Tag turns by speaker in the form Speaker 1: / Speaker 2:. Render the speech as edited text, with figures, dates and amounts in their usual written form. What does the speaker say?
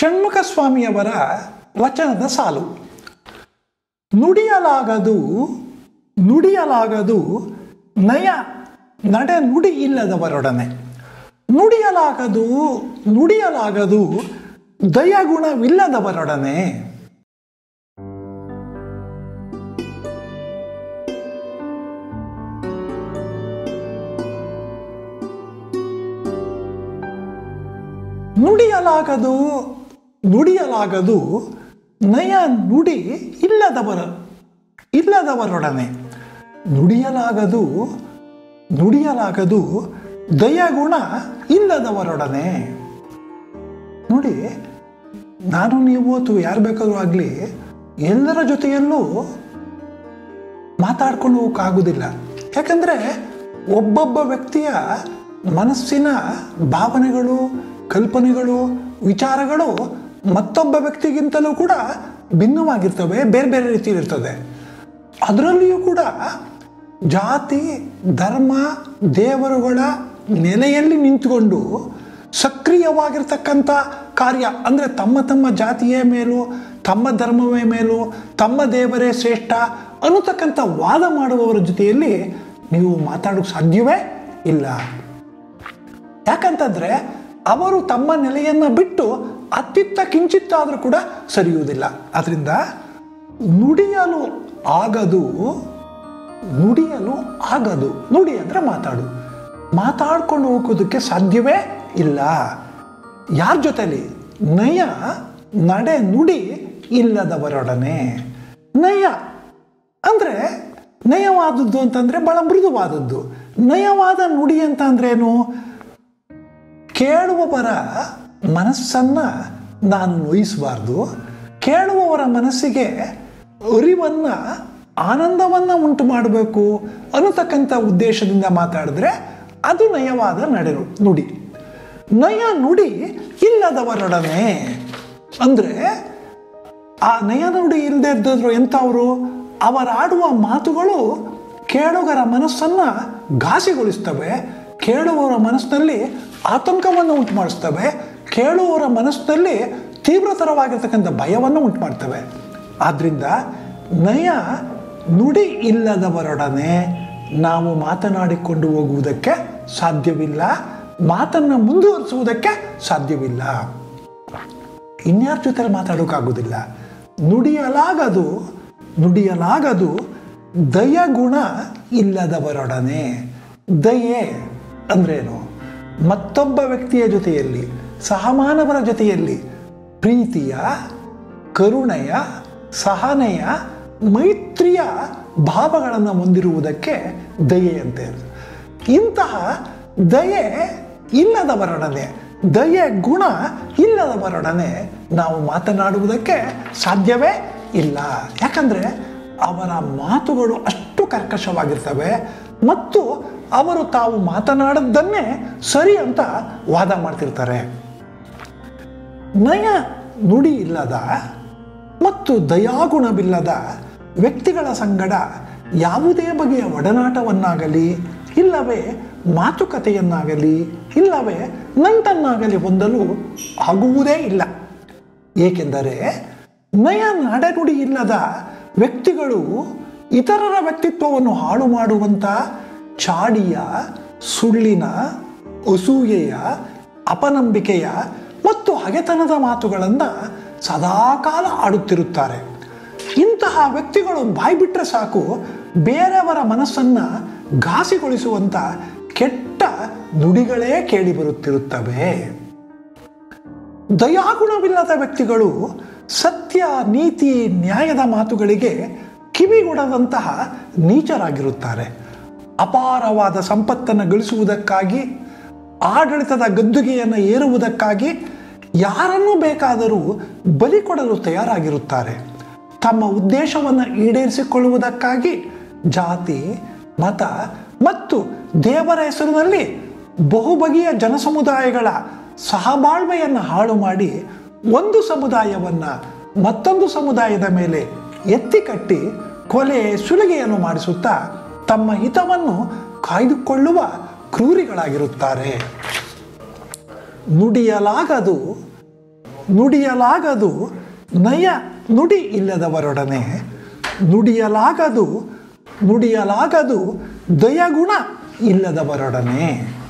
Speaker 1: ಷಣ್ಮುಖ ಸ್ವಾಮಿಯವರ ವಚನದ ಸಾಲು. ನುಡಿಯಲಾಗದು ನಯ ನಡೆ ನುಡಿ ಇಲ್ಲದವರೊಡನೆ. ನುಡಿಯಲಾಗದು ದಯಗುಣವಿಲ್ಲದವರೊಡನೆ. ನುಡಿಯಲಾಗದು ನಯ ನುಡಿ ಇಲ್ಲದವರೊಡನೆ. ನುಡಿಯಲಾಗದು ದಯಗುಣ ಇಲ್ಲದವರೊಡನೆ. ನೋಡಿ, ನಾನು ನೀವು ಅಥವಾ ಯಾರು ಬೇಕಾದ್ರೂ ಆಗಲಿ ಎಲ್ಲರ ಜೊತೆಯಲ್ಲೂ ಮಾತಾಡ್ಕೊಂಡು ಹೋಗೋಕ್ಕಾಗೋದಿಲ್ಲ. ಯಾಕಂದರೆ ಒಬ್ಬೊಬ್ಬ ವ್ಯಕ್ತಿಯ ಮನಸ್ಸಿನ ಭಾವನೆಗಳು, ಕಲ್ಪನೆಗಳು, ವಿಚಾರಗಳು ಮತ್ತೊಬ್ಬ ವ್ಯಕ್ತಿಗಿಂತಲೂ ಕೂಡ ಭಿನ್ನವಾಗಿರ್ತವೆ, ಬೇರೆ ಬೇರೆ ರೀತಿಯಲ್ಲಿರ್ತದೆ. ಅದರಲ್ಲಿಯೂ ಕೂಡ ಜಾತಿ, ಧರ್ಮ, ದೇವರುಗಳ ನೆಲೆಯಲ್ಲಿ ನಿಂತುಕೊಂಡು ಸಕ್ರಿಯವಾಗಿರ್ತಕ್ಕಂಥ ಕಾರ್ಯ ಅಂದರೆ ತಮ್ಮ ತಮ್ಮ ಜಾತಿಯೇ ಮೇಲೂ, ತಮ್ಮ ಧರ್ಮವೇ ಮೇಲೂ, ತಮ್ಮ ದೇವರೇ ಶ್ರೇಷ್ಠ ಅನ್ನತಕ್ಕಂಥ ವಾದ ಮಾಡುವವರ ಜೊತೆಯಲ್ಲಿ ನೀವು ಮಾತಾಡೋಕ್ಕೆ ಸಾಧ್ಯವೇ ಇಲ್ಲ. ಯಾಕಂತಂದರೆ ಅವರು ತಮ್ಮ ನೆಲೆಯನ್ನು ಬಿಟ್ಟು ಅತ್ತಿತ್ತ ಕಿಂಚಿತ್ತಾದರೂ ಕೂಡ ಸರಿಯುವುದಿಲ್ಲ. ಆದ್ದರಿಂದ ನುಡಿಯಲು ಆಗದು. ನುಡಿ ಅಂದರೆ ಮಾತಾಡ್ಕೊಂಡು ಹೋಗೋದಕ್ಕೆ ಸಾಧ್ಯವೇ ಇಲ್ಲ. ಯಾರ ಜೊತೆಲಿ? ನಯ ನಡೆ ನುಡಿ ಇಲ್ಲದವರೊಡನೆ. ನಯ ಅಂದರೆ ನಯವಾದದ್ದು ಅಂತಂದರೆ ಬಹಳ ಮೃದುವಾದದ್ದು. ನಯವಾದ ನುಡಿ ಅಂತ ಅಂದ್ರೇನು? ಕೇಳುವವರ ಮನಸ್ಸನ್ನು ನಾನು ನೋಯಿಸಬಾರ್ದು, ಕೇಳುವವರ ಮನಸ್ಸಿಗೆ ಅರಿವನ್ನು, ಆನಂದವನ್ನು ಉಂಟು ಮಾಡಬೇಕು ಅನ್ನತಕ್ಕಂಥ ಉದ್ದೇಶದಿಂದ ಮಾತಾಡಿದ್ರೆ ಅದು ನಯವಾದ ನುಡಿ. ನಯ ನುಡಿ ಇಲ್ಲದವರೊಡನೆ ಅಂದರೆ ಆ ನಯ ನುಡಿ ಇಲ್ಲದೆ ಇದ್ದರು ಎಂಥವರು? ಅವರಾಡುವ ಮಾತುಗಳು ಕೇಳುಗರ ಮನಸ್ಸನ್ನು ಘಾಸಿಗೊಳಿಸ್ತವೆ, ಕೇಳುವವರ ಮನಸ್ಸಿನಲ್ಲಿ ಆತಂಕವನ್ನು ಉಂಟು ಮಾಡಿಸ್ತವೆ, ಕೇಳುವವರ ಮನಸ್ಸಿನಲ್ಲಿ ತೀವ್ರತರವಾಗಿರ್ತಕ್ಕಂಥ ಭಯವನ್ನು ಉಂಟು ಮಾಡ್ತವೆ. ಆದ್ದರಿಂದ ನಯ ನುಡಿ ಇಲ್ಲದವರೊಡನೆ ನಾವು ಮಾತನಾಡಿಕೊಂಡು ಹೋಗುವುದಕ್ಕೆ ಸಾಧ್ಯವಿಲ್ಲ, ಮಾತನ್ನು ಮುಂದುವರಿಸುವುದಕ್ಕೆ ಸಾಧ್ಯವಿಲ್ಲ. ಇನ್ಯಾರ ಜೊತೆ ಮಾತಾಡೋಕ್ಕಾಗೋದಿಲ್ಲ. ನುಡಿಯಲಾಗದು ದಯಗುಣ ಇಲ್ಲದವರೊಡನೆ. ದಯೆ ಅಂದ್ರೇನು? ಮತ್ತೊಬ್ಬ ವ್ಯಕ್ತಿಯ ಜೊತೆಯಲ್ಲಿ, ಸಹಮಾನವರ ಜೊತೆಯಲ್ಲಿ ಪ್ರೀತಿಯ, ಕರುಣೆಯ, ಸಹನೆಯ, ಮೈತ್ರಿಯ ಭಾವಗಳನ್ನು ಹೊಂದಿರುವುದಕ್ಕೆ ದಯೆ ಅಂತ. ಇಂತಹ ದಯೆ ಇಲ್ಲದವರೊಡನೆ, ದಯೆ ಗುಣ ಇಲ್ಲದವರೊಡನೆ ನಾವು ಮಾತನಾಡುವುದಕ್ಕೆ ಸಾಧ್ಯವೇ ಇಲ್ಲ. ಯಾಕಂದರೆ ಅವರ ಮಾತುಗಳು ಅಷ್ಟು ಕರ್ಕಶವಾಗಿರ್ತವೆ ಮತ್ತು ಅವರು ತಾವು ಮಾತನಾಡದ್ದನ್ನೇ ಸರಿ ಅಂತ ವಾದ ಮಾಡ್ತಿರ್ತಾರೆ. ನಯ ನುಡಿ ಇಲ್ಲದ ಮತ್ತು ದಯಾಗುಣವಿಲ್ಲದ ವ್ಯಕ್ತಿಗಳ ಸಂಗಡ ಯಾವುದೇ ಬಗೆಯ ಒಡನಾಟವನ್ನಾಗಲಿ, ಇಲ್ಲವೇ ಮಾತುಕತೆಯನ್ನಾಗಲಿ, ಇಲ್ಲವೇ ನಂಟನ್ನಾಗಲಿ ಹೊಂದಲು ಆಗುವುದೇ ಇಲ್ಲ. ಏಕೆಂದರೆ ನಯ ನಡೆನುಡಿ ಇಲ್ಲದ ವ್ಯಕ್ತಿಗಳು ಇತರರ ವ್ಯಕ್ತಿತ್ವವನ್ನು ಹಾಳು ಮಾಡುವಂಥ ಚಾಡಿಯ, ಸುಳ್ಳಿನ, ಅಸೂಯೆಯ, ಅಪನಂಬಿಕೆಯ ಮತ್ತು ಹಗೆತನದ ಮಾತುಗಳನ್ನು ಸದಾಕಾಲ ಆಡುತ್ತಿರುತ್ತಾರೆ. ಇಂತಹ ವ್ಯಕ್ತಿಗಳು ಬಾಯ್ಬಿಟ್ರೆ ಸಾಕು, ಬೇರೆಯವರ ಮನಸ್ಸನ್ನು ಘಾಸಿಗೊಳಿಸುವಂಥ ಕೆಟ್ಟ ನುಡಿಗಳೇ ಕೇಳಿಬರುತ್ತಿರುತ್ತವೆ. ದಯಾಗುಣವಿಲ್ಲದ ವ್ಯಕ್ತಿಗಳು ಸತ್ಯ, ನೀತಿ, ನ್ಯಾಯದ ಮಾತುಗಳಿಗೆ ಕಿವಿಗೊಡದಂತಹ ನೀಚರಾಗಿರುತ್ತಾರೆ. ಅಪಾರವಾದ ಸಂಪತ್ತನ್ನು ಗಳಿಸುವುದಕ್ಕಾಗಿ, ಆಡಳಿತದ ಗದ್ದುಗೆಯನ್ನು ಏರುವುದಕ್ಕಾಗಿ ಯಾರನ್ನೂ ಬೇಕಾದರೂ ಬಲಿ ಕೊಡಲು ತಯಾರಾಗಿರುತ್ತಾರೆ. ತಮ್ಮ ಉದ್ದೇಶವನ್ನು ಈಡೇರಿಸಿಕೊಳ್ಳುವುದಕ್ಕಾಗಿ ಜಾತಿ, ಮತ ಮತ್ತು ದೇವರ ಹೆಸರಿನಲ್ಲಿ ಬಹುಬಗೆಯ ಜನಸಮುದಾಯಗಳ ಸಹಬಾಳ್ವೆಯನ್ನು ಹಾಳು ಮಾಡಿ ಒಂದು ಸಮುದಾಯವನ್ನು ಮತ್ತೊಂದು ಸಮುದಾಯದ ಮೇಲೆ ಎತ್ತಿ ಕಟ್ಟಿ ಕೊಲೆ, ಸುಲಿಗೆಯನ್ನು ಮಾಡಿಸುತ್ತಾ ತಮ್ಮ ಹಿತವನ್ನು ಕಾಯ್ದುಕೊಳ್ಳುವ ಕ್ರೂರಿಗಳಾಗಿರುತ್ತಾರೆ. ನುಡಿಯಲಾಗದು ನಯ ನುಡಿ ಇಲ್ಲದವರೊಡನೆ, ನುಡಿಯಲಾಗದು ದಯಗುಣ ಇಲ್ಲದವರೊಡನೆ.